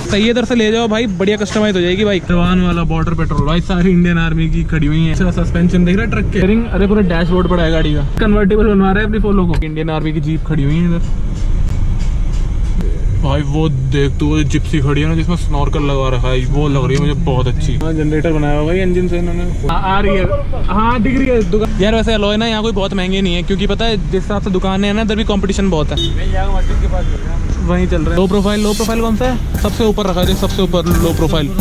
सही है, इधर से ले जाओ भाई, बढ़िया कस्टमाइज हो जाएगी भाई। जवान वाला बॉर्डर पेट्रोल भाई, सारी इंडियन आर्मी की खड़ी हुई है। अच्छा सस्पेंशन देख रहा है ट्रक के, अरे पूरा डैशबोर्ड पड़ा है गाड़ी का। कन्वर्टेबल बनवा रहे हैं अपनी फॉलो को। इंडियन आर्मी की जीप खड़ी हुई है इधर भाई। वो देख तू, वो जिप्सी खड़ी है ना जिसमें स्नॉर्कल लगा रखा है, वो लग रही है मुझे बहुत अच्छी। जनरेटर बनाया हुआ भाई इंजन से इन्होंने। आ रही है, हाँ दिख रही है दुकान यार। वैसे अलॉय ना यहाँ कोई बहुत महंगे नहीं है, क्योंकि पता है जिस हिसाब से दुकान है ना, इधर भी कंपटीशन बहुत है। मस्जिद के पास वहीं चल रहा है। लो प्रोफाइल कौन सा है? सबसे ऊपर रखा है, सबसे ऊपर लो प्रोफाइल।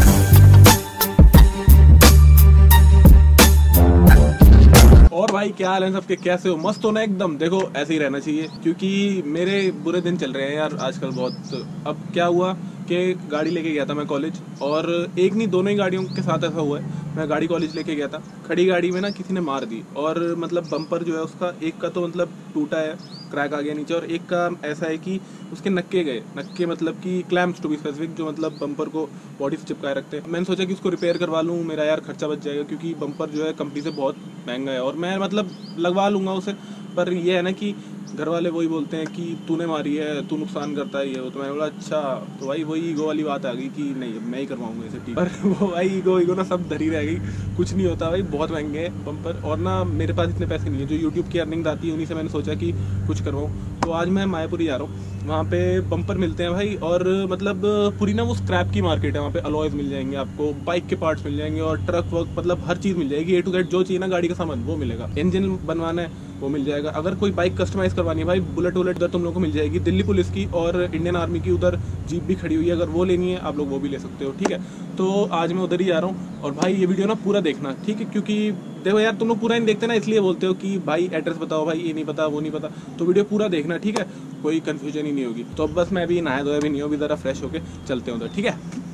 और भाई क्या हाल है सबके, कैसे हो? मस्त हो ना एकदम। देखो ऐसे ही रहना चाहिए, क्योंकि मेरे बुरे दिन चल रहे हैं यार आजकल बहुत। अब क्या हुआ कि गाड़ी लेके गया था मैं कॉलेज, और एक नहीं दोनों ही गाड़ियों के साथ ऐसा हुआ है। मैं गाड़ी कॉलेज लेके गया था, खड़ी गाड़ी में ना किसी ने मार दी, और मतलब बम्पर जो है उसका एक का तो मतलब टूटा है, क्रैक आ गया नीचे, और एक का ऐसा है कि उसके नक्के गए। नक्के मतलब कि क्लैम्प्स टू बी स्पेसिफिक, जो मतलब बम्पर को बॉडी से चिपकाए रखते हैं। मैंने सोचा कि उसको रिपेयर करवा लूँ, मेरा यार खर्चा बच जाएगा, क्योंकि बम्पर जो है कंपनी से बहुत महंगा है, और मैं मतलब लगवा लूँगा उसे। पर ये है ना कि घर वाले वही बोलते हैं कि तूने मारी है, तू नुकसान करता है, ये वो। तो मैंने बोला अच्छा, तो भाई वही ईगो वाली बात आ गई कि नहीं मैं ही करवाऊंगा इसे ठीक। पर वो भाई ईगो ना सब धरी रह गई, कुछ नहीं होता भाई, बहुत महंगे हैं बम्पर। और ना मेरे पास इतने पैसे नहीं है, जो यूट्यूब की अर्निंग आती है उन्हीं से मैंने सोचा कि कुछ करवाऊँ। तो आज मैं मायापुरी जा रहा हूँ, वहाँ पे बम्पर मिलते हैं भाई, और मतलब पूरी ना वो स्क्रैप की मार्केट है। वहाँ पे अलॉयज मिल जाएंगे आपको, बाइक के पार्ट्स मिल जाएंगे, और ट्रक वर्क मतलब हर चीज़ मिल जाएगी, A to Z जो चाहिए ना गाड़ी का सामान वो मिलेगा। इंजन बनवाना है वो मिल जाएगा। अगर कोई बाइक कस्टमाइज करवानी है भाई, बुलेट उधर तुम लोग को मिल जाएगी। दिल्ली पुलिस की और इंडियन आर्मी की उधर जीप भी खड़ी हुई है, अगर वो लेनी है आप लोग वो भी ले सकते हो, ठीक है। तो आज मैं उधर ही जा रहा हूँ, और भाई ये वीडियो ना पूरा देखना, ठीक है, क्योंकि देखो यार तुम लोग पूरा नहीं देखते ना, इसलिए बोलते हो कि भाई एड्रेस बताओ, भाई ये नहीं पता वो नहीं पता। तो वीडियो पूरा देखना, ठीक है, कोई कंफ्यूजन ही नहीं होगी। तो अब बस मैं अभी नहाया धोया भी नहीं हूँ, अभी ज़रा फ्रेश होके चलते हैं उधर, ठीक है।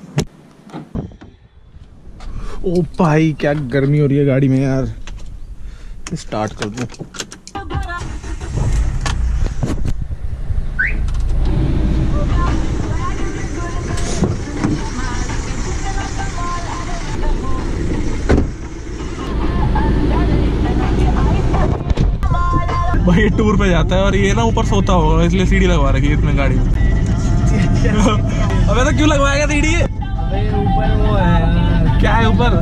ओ भाई क्या गर्मी हो रही है गाड़ी में यार, स्टार्ट कर दूं। भाई ये टूर पे जाता है, और ये ना ऊपर सोता होगा, इसलिए सीढ़ी लगवा रखी है इसमें गाड़ी में। अबे तो क्यों लगवाएगा सीढ़ी? ऊपर वो है, क्या है ऊपर?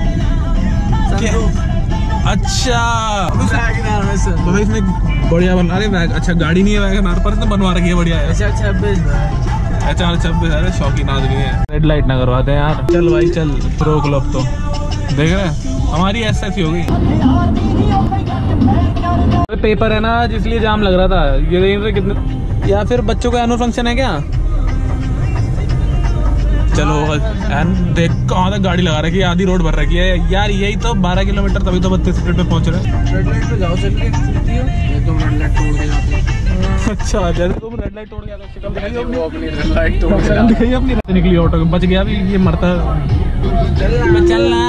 अच्छा तो भाई इसने बढ़िया बना रहे बैग। अच्छा गाड़ी नहीं है वैगन पर इसने बनवा रखी है, बढ़िया है। अच्छा 26 अरे शौकीन आदमी है। रेड लाइट ना करवाते हैं यार। चल भाई चल, रोक लो अब तो। देख रहे हैं हमारी ऐसी हो गई। पेपर है ना जिसलिए जाम लग रहा था। ये कितने, या फिर बच्चों का एनुअल फंक्शन है क्या? चलो देख कहाँ तक गाड़ी लगा रखी है, आधी रोड भर रखी है यार। यही तो 12 किलोमीटर, तभी तो 32 स्पीड पे पहुंच रहे हैं। रेड लाइट पे जाओ, चलिए तुम रेड लाइट तोड़ के जाते हो। अच्छा जैसे तुम रेड लाइट तोड़ के जाते हो, अपनी रेड लाइट तोड़ के अपनी निकली ऑटो, बच गया अभी ये मरता। चलना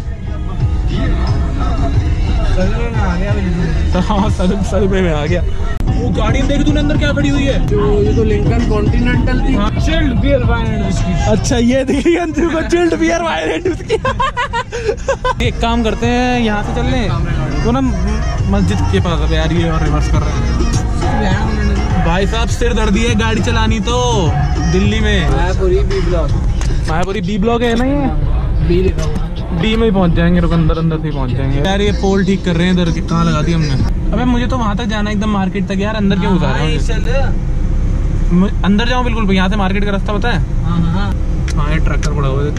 हाँ सर में आ गया। वो गाड़ी देख तूने अंदर क्या पड़ी हुई है? जो ये तो लिंकन कॉन्टिनेंटल थी। हाँ। Chilled beer wine and whisky. अच्छा ये देखिए अंदर को chilled beer wine and whisky. एक काम करते हैं, यहाँ से चल लें तो ना मस्जिद के पास। अब यार ये और रिवर्स कर रहे हैं भाई साहब, सिर दर्दी है गाड़ी चलानी तो दिल्ली में। मायापुरी बी ब्लॉक है ना, ये डी में ही पहुंच जाएंगे, रुक अंदर से ही पहुंच जाएंगे। यार ये पोल ठीक कर रहे हैं इधर, कहाँ लगा दी हमने। अबे मुझे तो वहां तक जाना एकदम मार्केट तक यार, अंदर क्यों घुसा रहे हो? अंदर जाओ बिल्कुल, यहाँ से मार्केट का रास्ता पता है? हाँ ये ट्रैक्टर पड़ा हुआ है,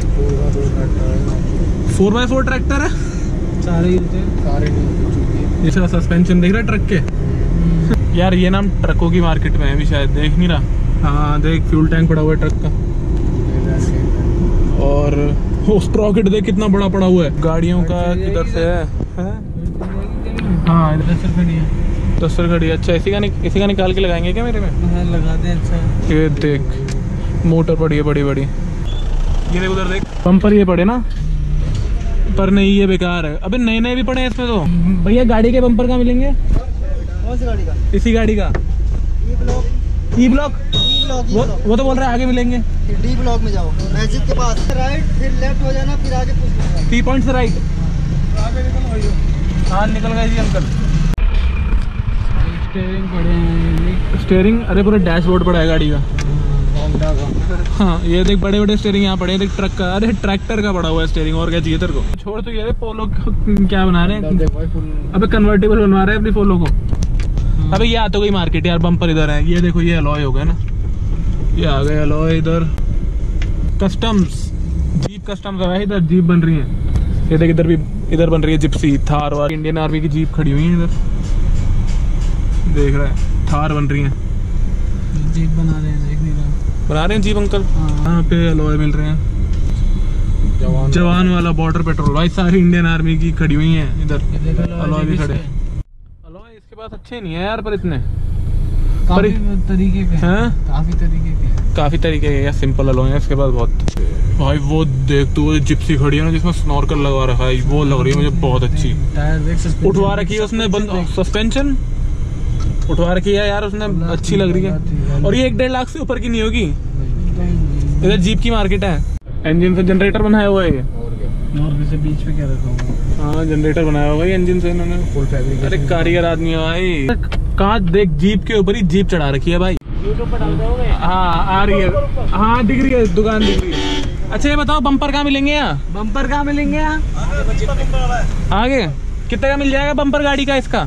4x4 ट्रैक्टर है। सारे सस्पेंशन देख रहा है ट्रक के। यार ये नाम ट्रकों की मार्केट में है अभी शायद, देख नहीं रहा। हाँ देख फ्यूल टैंक पड़ा हुआ है ट्रक का, और स्प्रॉकेट देख कितना बड़ा पड़ा हुआ है गाड़ियों का। किधर से है? हाँ इधर खड़ी है, 10 खड़ी है। अच्छा इसी का निकाल के लगाएंगे क्या मेरे में? हाँ लगा दे। अच्छा ये देख मोटर पड़ी है बड़ी बड़ी, ये देख उधर देख बम्पर ये पड़े ना, पर नहीं ये बेकार है। अबे नए भी पड़े हैं इसमें तो। भैया गाड़ी के बम्पर कहाँ मिलेंगे? कौन सी गाड़ी का? इसी गाड़ी का ई ब्लॉक। वो तो बोल रहा है आगे मिलेंगे। डी ब्लॉक में जाओ, मैजिक के पास राइट, फिर लेफ्ट हो जाना, फिर आगे 3 पॉइंट से राइट। हाँ निकल गए जी अंकल। स्टीयरिंग पड़े हैं, स्टीयरिंग अरे पूरा डैशबोर्ड पड़ा है गाड़ी का। हाँ ये देख बड़े बड़े स्टीयरिंग यहाँ पड़े हैं, देख ट्रक का, अरे ट्रैक्टर का पड़ा हुआ है स्टीयरिंग, और क्या चाहिए तेरे को। छोड़ तो ये पोलो क्या बना रहे हैं, अबे कन्वर्टेबल बनवा रहे हैं अपनी पोलो को। अबे ये आ तो गई मार्केट यार, बम्पर इधर है, ये देखो ये अलॉय हो गया ना, ये आ गए अलॉय इधर। कस्टम्स, जीप कस्टम्स है इधर, जीप बन रही है। ये देख इधर भी, इधर बन रही है जिप्सी, थार और इंडियन आर्मी की जीप खड़ी हुई है इधर, देख रहा है, थार बन रही है, जीप बना रहे हैं, देख नहीं रहा, बना रहे हैं जीप अंकल। यहाँ पे अलॉय मिल रहे हैं, जवान वाला बॉर्डर पेट्रोल, भाई सारी इंडियन आर्मी की खड़ी हुई है इधर, अलॉय भी खड़े। अलॉय इसके पास अच्छे नहीं है यार, पर इतने काफी तरीके के हैं, काफी तरीके के, सिंपल अलॉय है इसके पास बहुत। भाई वो देख तू, वो जिप्सी खड़ी है ना जिसमें स्नॉर्कल लगा रखा है, वो लग रही है मुझे बहुत अच्छी। उठवा रखी है उसने, सस्पेंशन उठवा रखी है यार उसने, अच्छी लग रही है। और ये 1-1.5 लाख से ऊपर की नहीं होगी, इधर जीप की मार्केट है। इंजन से जनरेटर बनाया हुआ है ये, और से बीच में क्या रखा हुआ है? हाँ जनरेटर बनाया हुआ है इंजन से इन्होंने, फुल फैब्रिक। अरे कारीगर आदमी है भाई। कहाँ देख, जीप के ऊपर ही जीप चढ़ा रखी है भाई। हाँ आ रही है, हाँ दिख रही है, दुकान दिख रही है। अच्छा ये बताओ बम्पर कहाँ मिलेंगे यहाँ? बम्पर कहाँ मिलेंगे यहाँ? आगे कितने का मिल जाएगा बम्पर गाड़ी का इसका?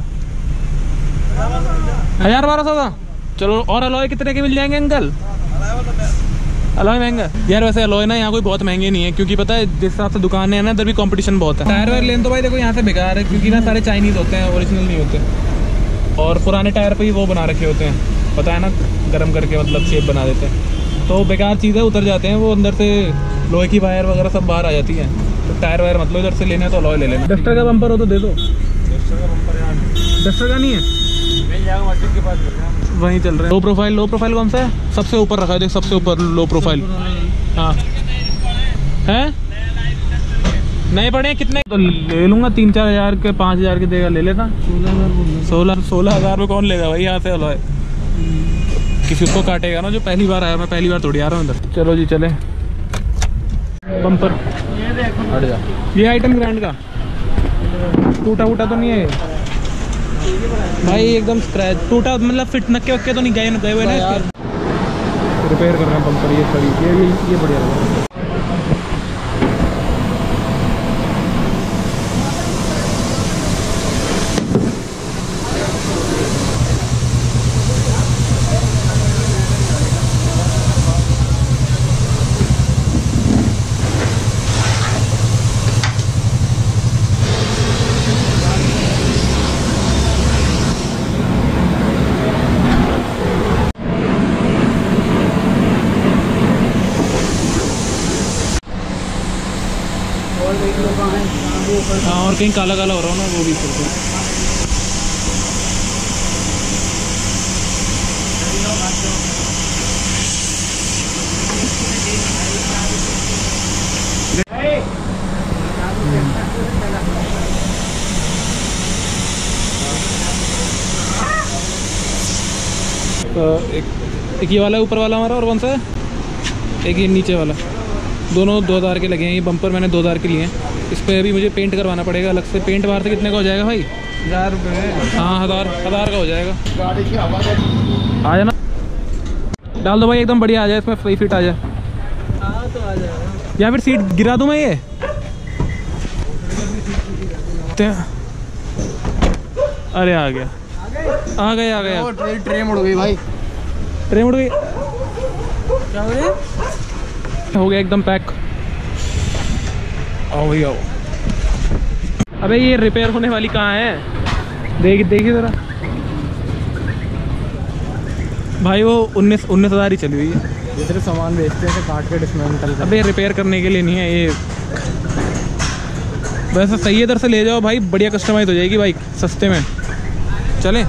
1000-1200 का। चलो और अलॉय कितने के मिल जाएंगे अंकल? अलॉय महंगा यार, वैसे अलॉय ना यहाँ कोई बहुत महंगे नहीं है, क्योंकि पता है जिस हिसाब से दुकान है ना, इधर भी कंपटीशन बहुत है। टायर वायर लेन तो भाई देखो यहाँ से बेकार है, क्योंकि ना सारे चाइनीज होते हैं, ओरिजिनल नहीं होते, और पुराने टायर पे ही वो बना रखे होते हैं, पता है ना, गर्म करके मतलब शेप बना देते हैं, तो बेकार चीज़ें उतर जाते हैं वो, अंदर से लोहे की वायर वगैरह सब बाहर आ जाती है। तो टायर वायर मतलब इधर से लेने तो अलॉय ले लेना। डस्टर का बम्पर हो तो दे दो। डस्टर का नहीं है, मस्जिद के पास वहीं चल रहे हैं। लो प्रोफाइल, लो प्रोफाइल कौन सा है? सबसे ऊपर रखा है देख, सबसे ऊपर लो प्रोफाइल। हाँ है, नहीं पड़े कितने तो ले लूंगा, 3-4 हज़ार के, 5 हज़ार के देगा, ले लेता। 16 हज़ार में कौन लेगा भाई यहाँ से अलॉय? किसी को काटेगा ना जो पहली बार आया, मैं पहली बार थोड़ी आ रहा हूँ इधर। चलो जी चले। बम्पर हट जा, ये आइटम ग्रैंड का टूटा वूटा तो नहीं है भाई, एकदम स्क्रैच टूटा, मतलब फिट नक्के वक्के तो नहीं गए हुए ना इसके। रिपेयर कर रहे हैं बम्पर, ये खड़ी, ये बढ़िया लग रहा है। हाँ और कहीं काला काला हो रहा हो ना, वो भी करते हैं। एक ये वाला ऊपर वाला हमारा, और कौन सा है? एक ये नीचे वाला, दोनों 2000 के लगे हैं। ये बम्पर मैंने 2000 के लिए हैं। इस पर अभी मुझे पेंट करवाना पड़ेगा अलग से। पेंट बाहर से कितने का हो जाएगा भाई? 1000 रुपये। हाँ 1000 का हो जाएगा। गाड़ी की हवा आ जाना, डाल दो भाई, एकदम बढ़िया आ जाए, इसमें फ्री फिट आ जाए। हाँ तो आ जाएगा, या फिर सीट गिरा दूँ मैं ये? अरे आ गया, आ गया। ट्रे मुड़ गई भाई, ट्रे मुड़ गई, क्या हो रही है? हो गया एकदम पैक। आओ भाई आओ। अबे ये रिपेयर होने वाली कहाँ है? देखिए ज़रा भाई, वो 19,000 ही चली हुई है। ये सिर्फ सामान बेचते हैं, काट के डिस्मेंटल। अबे रिपेयर करने के लिए नहीं है ये, वैसे सही है, इधर से ले जाओ भाई, बढ़िया कस्टमाइज हो जाएगी बाइक सस्ते में। चले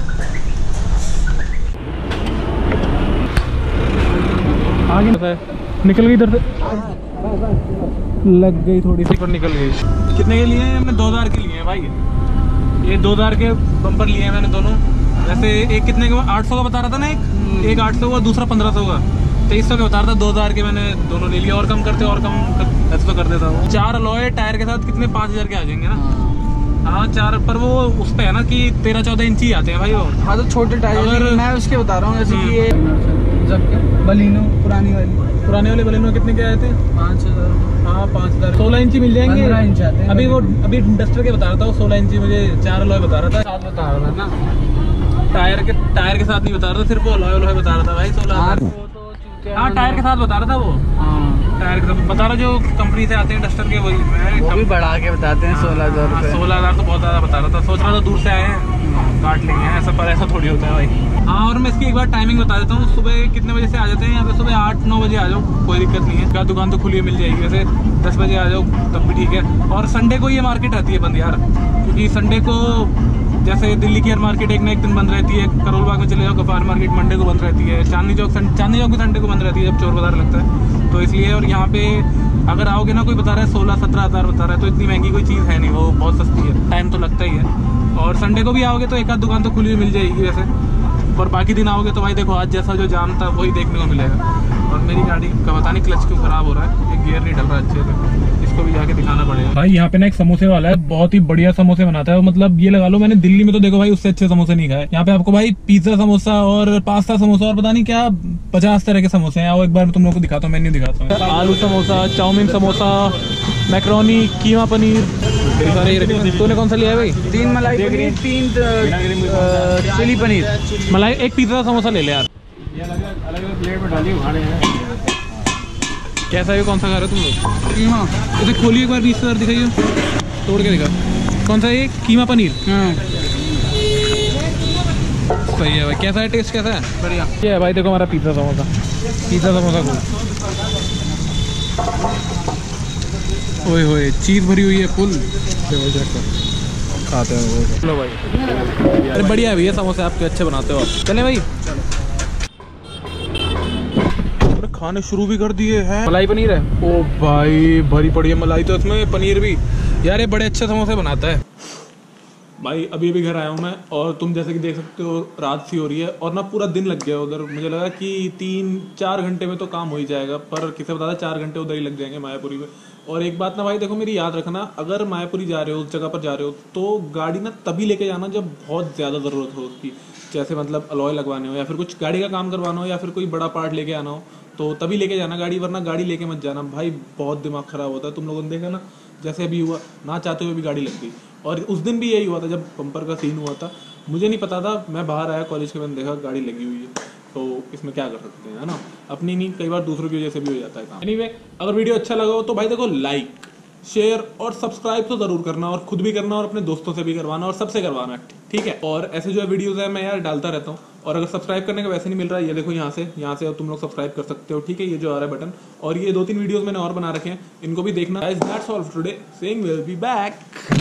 आगे, निकल गई इधर से, लग गई थोड़ी सी पर निकल गई। कितने के लिए हैं? हमने 2000 के लिए हैं भाई। ये 2000 के बम्पर लिए हैं मैंने दोनों। वैसे एक कितने का, 800 का बता रहा था ना, एक 800 का, दूसरा 1500 का, 2300 का बता रहा था। 2000 के मैंने दोनों ले लिया, और कम करते और कम ऐसे तो कर देता हूँ। 4 अलॉय टायर के साथ कितने 5000 के आ जाएंगे ना। हाँ 4 पर वो उस पे है ना कि 13-14 इंच ही आते हैं भाई वो। हाँ तो छोटे टायर, अगर मैं उसके बता रहा हूँ, जैसे कि ये सबके। बलिनो पुराने वाले बलिनो कितने के आए थे? 5,000। हाँ 5,000। 16 इंची मिल जाएंगे? 15 इंच आते हैं। अभी डस्टर के बता रहा था वो 16 इंची, मुझे 4 अलॉय बता रहा था। साथ बता रहा था ना, टायर के साथ नहीं बता रहा था, सिर्फ वो अलॉय बता रहा था भाई 16,000। हाँ टायर के साथ बता रहा था वो। हाँ टायर के साथ बता रहा, जो कंपनी से आते हैं डस्टर के वही। वो भी बढ़ा के बताते हैं 16,000 रुपये। 16,000 तो बहुत ज्यादा बता रहा था। सोच रहा था दूर से आए हैं काट लेंगे, ऐसा पर ऐसा थोड़ी होता है भाई। हाँ और मैं इसकी एक बार टाइमिंग बता देता हूँ। सुबह कितने बजे से आ जाते हैं यहाँ पे? सुबह 8-9 बजे आ जाओ, कोई दिक्कत नहीं है। क्या दुकान तो खुली मिल जाएगी, वैसे 10 बजे आ जाओ तब भी ठीक है। और संडे को ये मार्केट रहती है बंद यार, क्योंकि संडे को जैसे दिल्ली की हर मार्केट एक ना एक दिन बंद रहती है। करोल बाग में चले जाओ, गफ्फार मार्केट मंडे को बंद रहती है। चांदनी चौक भी संडे को बंद रहती है जब चोर बाजार लगता है, तो इसलिए। और यहाँ पे अगर आओगे ना, कोई बता रहा है 16-17 हज़ार बता रहा है, तो इतनी महंगी कोई चीज़ है नहीं, वो बहुत सस्ती है। टाइम तो लगता ही है। और संडे को भी आओगे तो एक आध दुकान तो खुली हुई मिल जाएगी वैसे, और बाकी दिन आओगे तो भाई देखो आज जैसा जो जाम था वही देखने को मिलेगा। और मेरी गाड़ी का पता नहीं क्लच क्यों खराब हो रहा है, ये गियर नहीं डल रहा अच्छे से, इसको भी जाके दिखाना पड़ेगा। भाई यहाँ पे ना एक समोसे वाला है, बहुत ही बढ़िया समोसे बनाता है। मतलब ये लगा लो, मैंने दिल्ली में तो देखो भाई उससे अच्छे समोसे नहीं खाए। यहाँ पे आपको भाई पिज्जा समोसा और पास्ता समोसा और पता नहीं क्या 50 तरह के समोसे हैं। और एक बार मैं तुम लोग को दिखाता हूँ, मेन्यू दिखाता हूँ। आलू समोसा, चाउमीन समोसा, मैक्रोनी, कीमा पनीर, तूने कौन सा लिया है भाई? 3 मलाई पनीर, 3 चिली पनीर। मलाई एक पिज्जा समोसा ले ले यार। अलग प्लेट में डाली खाने हैं। कैसा है, कौन सा खा रहे हो तुम लोग? कीमा। इसे खोलिए एक बार, 20,000 दिखाइए, तोड़ के दिखा। कौन सा है? कीमा पनीर। सही है भाई। कैसा है, टेस्ट कैसा है? बढ़िया। ये है भाई, देखो हमारा पिज्जा समोसा को। ओए होए, चीज़ भरी हुई है फुल। खाते हैं वो। चलो भाई, अरे बढ़िया है भैया समोसे आपके, अच्छे बनाते हो आप। चले भाई, खाने शुरू भी कर दिए हैं। मलाई पनीर है। ओ भाई भरी पड़ी है मलाई, तो इसमें पनीर भी। यार ये बड़े अच्छे समोसे बनाता है भाई। अभी घर आया हूँ मैं, और तुम जैसे कि देख सकते हो रात सी हो रही है, और ना पूरा दिन लग गया उधर। मुझे लगा कि 3-4 घंटे में तो काम हो ही जाएगा, पर किसे बता था 4 घंटे उधर ही लग जाएंगे मायापुरी में। और एक बात ना भाई देखो, मेरी याद रखना, अगर मायापुरी जा रहे हो, उस जगह पर जा रहे हो, तो गाड़ी ना तभी लेके जाना जब बहुत ज़्यादा ज़रूरत हो उसकी। जैसे मतलब अलॉय लगवाने हो, या फिर कुछ गाड़ी का काम करवाना हो, या फिर कोई बड़ा पार्ट लेके आना हो, तो तभी लेके जाना गाड़ी, वरना गाड़ी लेके मत जाना भाई, बहुत दिमाग खराब होता है। तुम लोगों ने देखा ना, जैसे अभी हुआ, ना चाहते हुए भी गाड़ी लग गई। और उस दिन भी यही हुआ था जब बम्पर का सीन हुआ था। मुझे नहीं पता था, मैं बाहर आया कॉलेज के, मैंने देखा गाड़ी लगी हुई है, तो इसमें क्या कर सकते हैं, है ना। अपनी नहीं, कई बार दूसरों की वजह से भी हो जाता है काम। एनीवे, अगर वीडियो अच्छा लगा हो तो भाई देखो लाइक, शेयर और सब्सक्राइब तो जरूर करना, और खुद भी करना, और अपने दोस्तों से भी करवाना, और सबसे करवाना, ठीक है। और ऐसे जो वीडियोस है मैं यार डालता रहता हूँ। और अगर सब्सक्राइब करने का वैसे नहीं मिल रहा है, ये देखो यहाँ से तुम लोग सब्सक्राइब कर सकते हो, ठीक है। ये जो आ रहा है बटन, और ये 2-3 वीडियोस मैंने और बना रखे हैं, इनको भी देखना। Guys that's all for today, saying will be back.